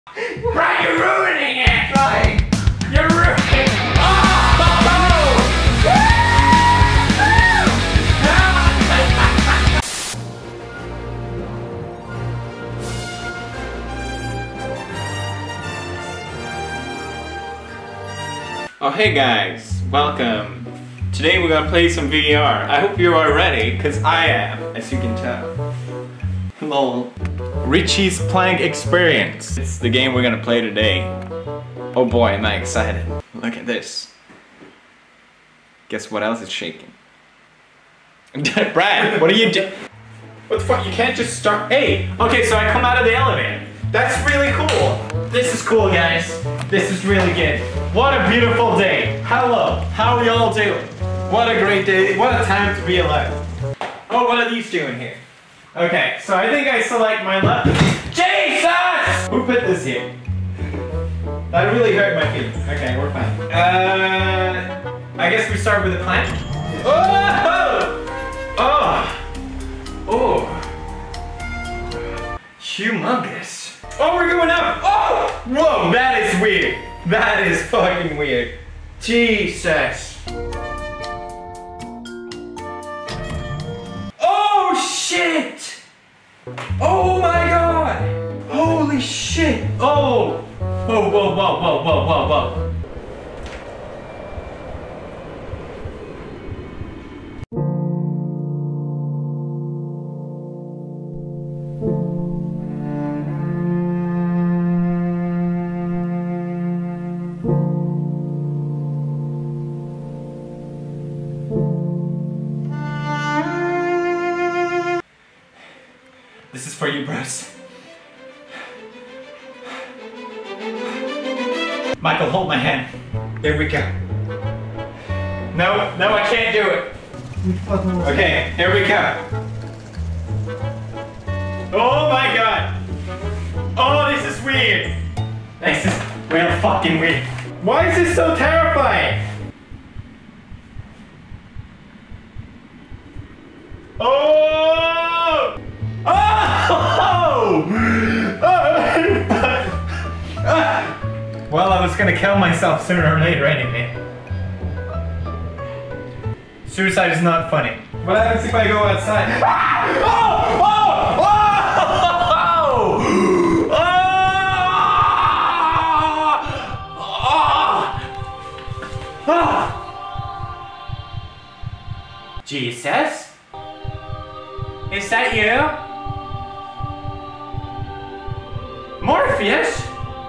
Right, you're ruining it! Like, you're ruining it! Oh, hey guys, welcome. Today we're gonna play some VR. I hope you are ready, because I am, as you can tell. Lol. Richie's Plank Experience. It's the game we're gonna play today. Oh boy, am I excited. Look at this. Guess what else is shaking? Brad, what are you doing? What the fuck, you can't just start. Hey, okay, so I come out of the elevator. That's really cool. This is cool, guys. This is really good. What a beautiful day. Hello, how are y'all doing? What a great day. What a time to be alive. Oh, what are these doing here? Okay, so I think I select my left. Jesus! Who put this here? That really hurt my feelings. Okay, we're fine. I guess we start with the plank. Oh! Oh! Oh! Humongous. Oh, we're going up! Oh! Whoa, that is weird. That is fucking weird. Jesus. Oh shit! Oh my god! Holy shit! Oh! Whoa, whoa, whoa, whoa, whoa, whoa, whoa. This is for you, bros. Michael, hold my hand. There we go. No, I can't do it. Okay, here we go. Oh my god. Oh, this is weird. This is real fucking weird. Why is this so terrifying? Oh! Oh! Well, I was gonna kill myself sooner or later anyway. Suicide is not funny. What happens if I go outside? Oh! Oh! Oh! Oh! Oh! Jesus? Is that you? Morpheus?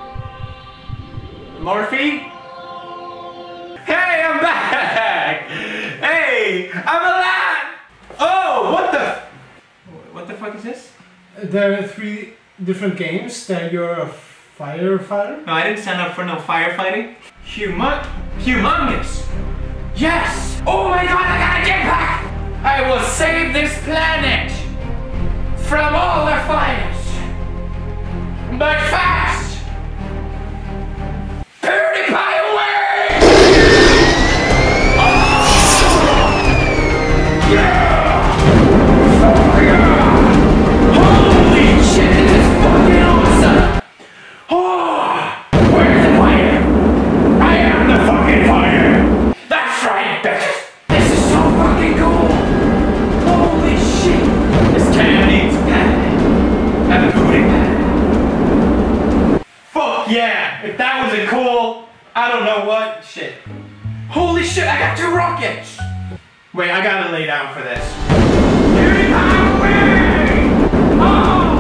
Morphe? Hey, I'm back! Hey, I'm alive! Oh, what the fuck is this? There are 3 different games that you're a firefighter. No, I didn't sign up for no firefighting. Humongous! Yes! Oh my god, I gotta get back! I will save this planet from all the fires! But fast! PewDiePie away! Oh! Yeah! Oh yeah! Holy shit, this is fucking awesome! Oh! Where's the fire? I am the fucking fire! That's right, bitches! This is so fucking cool! Holy shit! This town needs a pad. And a PewDiePie. Fuck yeah! If that wasn't cool, I don't know what. Shit. Holy shit, I got 2 rockets! Wait, I gotta lay down for this. PewDiePie away! Oh!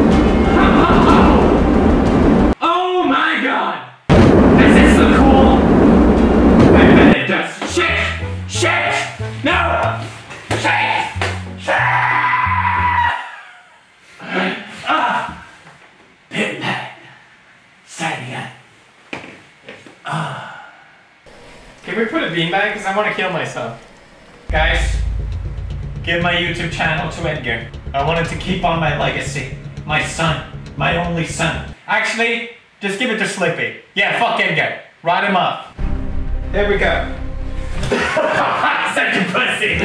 Oh! Oh my god! Does this look cool? I bet it does. Shit! Shit! No! Shit! Shit! PewDiePie. Signing up. Can we put a beanbag? Because I want to kill myself. Guys, give my YouTube channel to Edgar. I wanted to keep on my legacy. My son. My only son. Actually, just give it to Slippy. Yeah, fuck Edgar. Ride him up. There we go. Such a pussy.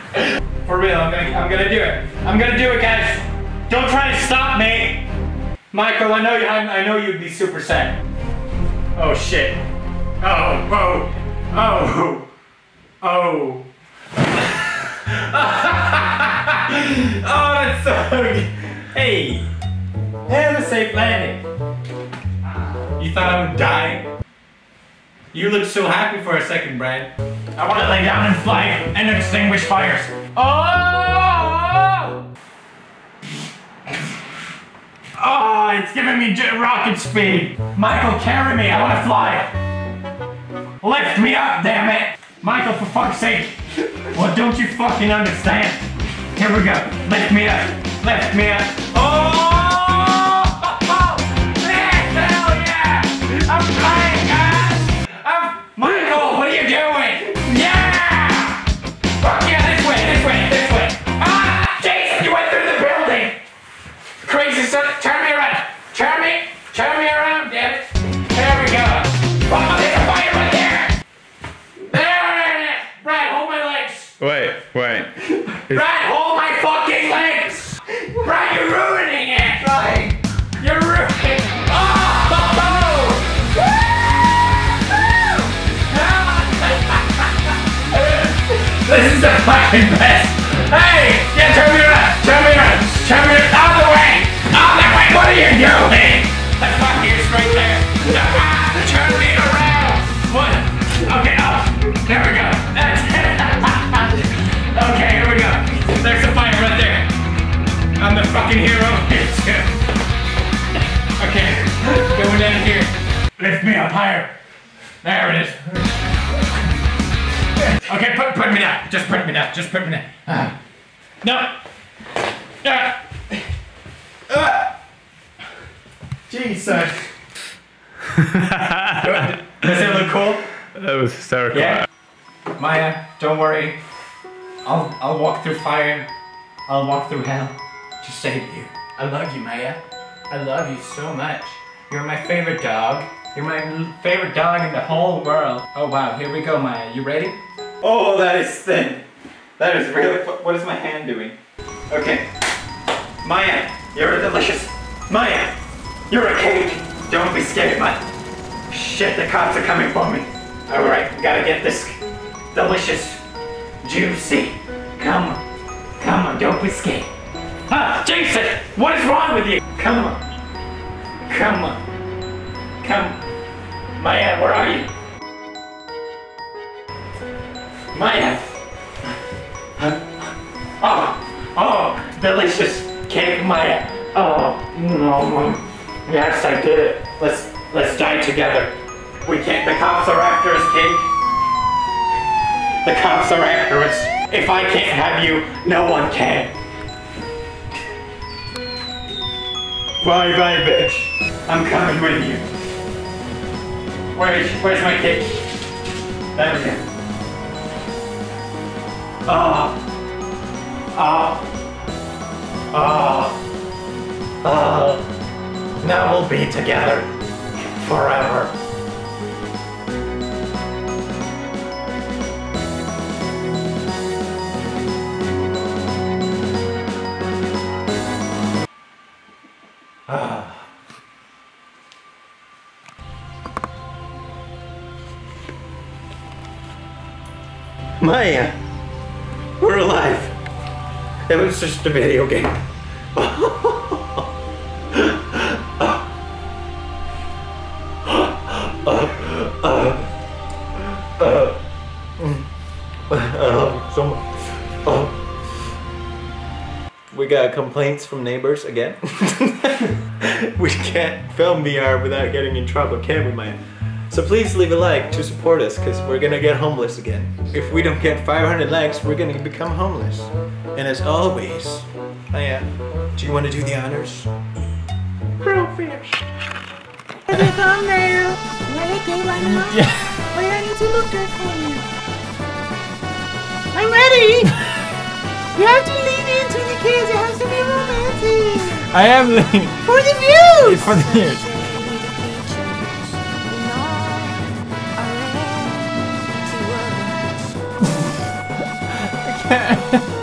For real, I'm gonna do it. I'm gonna do it, guys. Don't try to stop me. Michael, I know you'd be super sad. Oh shit. Oh, oh, oh, oh. Oh, that's so good. Hey, have a safe landing. You thought I would die? You looked so happy for a second, Brad. I want to lay down and fly and extinguish fires. Oh! Oh, it's giving me rocket speed. Michael, carry me. I want to fly. Lift me up, damn it. Michael, for fuck's sake. Well, don't you fucking understand? Here we go. Lift me up. Lift me up. Oh! Hell yeah! I'm flying, guys! Michael, what are you doing? Yeah! Fuck yeah, this way, this way, this way. Ah! Jason, you went through the building! Crazy son, turn me around. Turn me around, damn it. There we go. Oh, there's a fire right there! There! Brad, hold my legs. Wait. Brad, hold my fucking legs! Brad, you're ruining it! Right. You're ruining it! Oh! This is the fucking best! Hey! Yeah, turn me around! Out of the way! What are you doing? The fuck is right there! Turn me around! What? Okay, there we go. That's it. Okay, here we go. There's a fire right there. I'm the fucking hero here too. Okay, going down here. Lift me up higher. There it is. Okay, put me down. Just put me down. No. Jesus. Does it look cool? That was hysterical. Yeah. Maya, don't worry. I'll walk through fire. I'll walk through hell to save you. I love you, Maya. I love you so much. You're my favorite dog. You're my favorite dog in the whole world. Oh wow, here we go, Maya. You ready? Oh, that is thin. That is really. What is my hand doing? Okay. Maya, you're delicious. Maya, you're a cake. Don't be scared, Maya. Shit, the cops are coming for me. Alright, we gotta get this delicious, juicy. Come on, don't be scared. Ah, Jason, what is wrong with you? Come on. Maya, where are you? Maya. Oh, delicious cake, Maya. Oh, no. Yes, I did it. Let's die together. We can't. The cops are after us, Cake. The cops are after us. If I can't have you, no one can. Bye, bitch. I'm coming with you. Where's my cake? There we go. Now we'll be together forever. Maya, we're alive. It was just a video game. We got complaints from neighbors again. We can't film VR without getting in trouble, can we, Maya? So please leave a like to support us, because we're gonna get homeless again. If we don't get 500 likes, we're gonna become homeless. And as always, Maya, do you want to do the honors? Crowfish. The thumbnail. Ready right now? Yeah. Wait, I need to look good for you. I'm ready. You have to lean into the kids. It has to be romantic. I am leaning. For the views. For the views. I can't.